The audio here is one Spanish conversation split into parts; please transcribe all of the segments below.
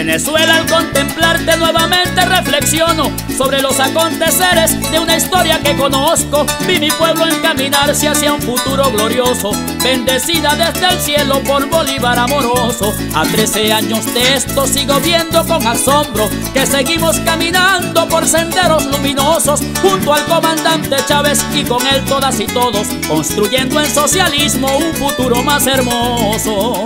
Venezuela, al contemplarte nuevamente reflexiono sobre los aconteceres de una historia que conozco. Vi mi pueblo encaminarse hacia un futuro glorioso, bendecida desde el cielo por Bolívar amoroso. A 13 años de esto sigo viendo con asombro que seguimos caminando por senderos luminosos junto al comandante Chávez y con él todas y todos, construyendo en socialismo un futuro más hermoso.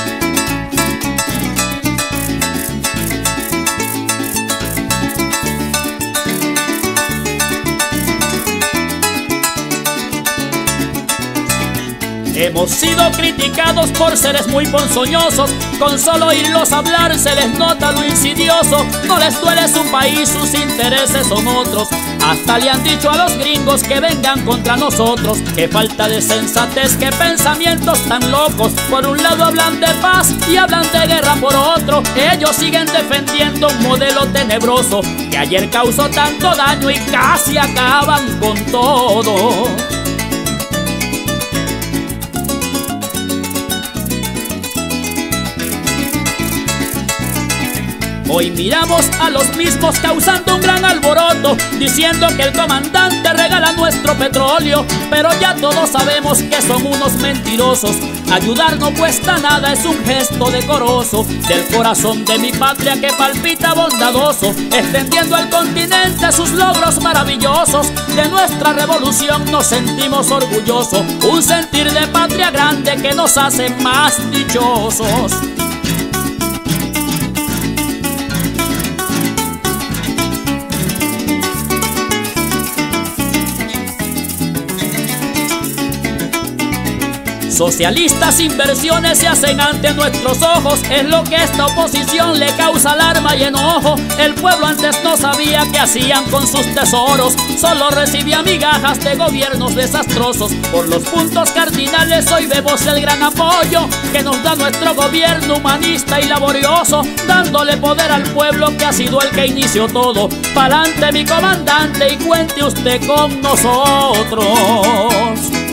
Hemos sido criticados por seres muy ponzoñosos, con solo oírlos hablar se les nota lo insidioso. No les duele su país, sus intereses son otros. Hasta le han dicho a los gringos que vengan contra nosotros. Qué falta de sensatez, qué pensamientos tan locos. Por un lado hablan de paz y hablan de guerra por otro. Ellos siguen defendiendo un modelo tenebroso que ayer causó tanto daño y casi acaban con todo. Hoy miramos a los mismos causando un gran alboroto, diciendo que el comandante regala nuestro petróleo, pero ya todos sabemos que son unos mentirosos. Ayudar no cuesta nada, es un gesto decoroso del corazón de mi patria que palpita bondadoso, extendiendo al continente sus logros maravillosos. De nuestra revolución nos sentimos orgullosos, un sentir de patria grande que nos hace más dichosos. Socialistas inversiones se hacen ante nuestros ojos, es lo que esta oposición le causa alarma y enojo. El pueblo antes no sabía qué hacían con sus tesoros, solo recibía migajas de gobiernos desastrosos. Por los puntos cardinales hoy vemos el gran apoyo que nos da nuestro gobierno humanista y laborioso, dándole poder al pueblo que ha sido el que inició todo. Pa'lante mi comandante y cuente usted con nosotros.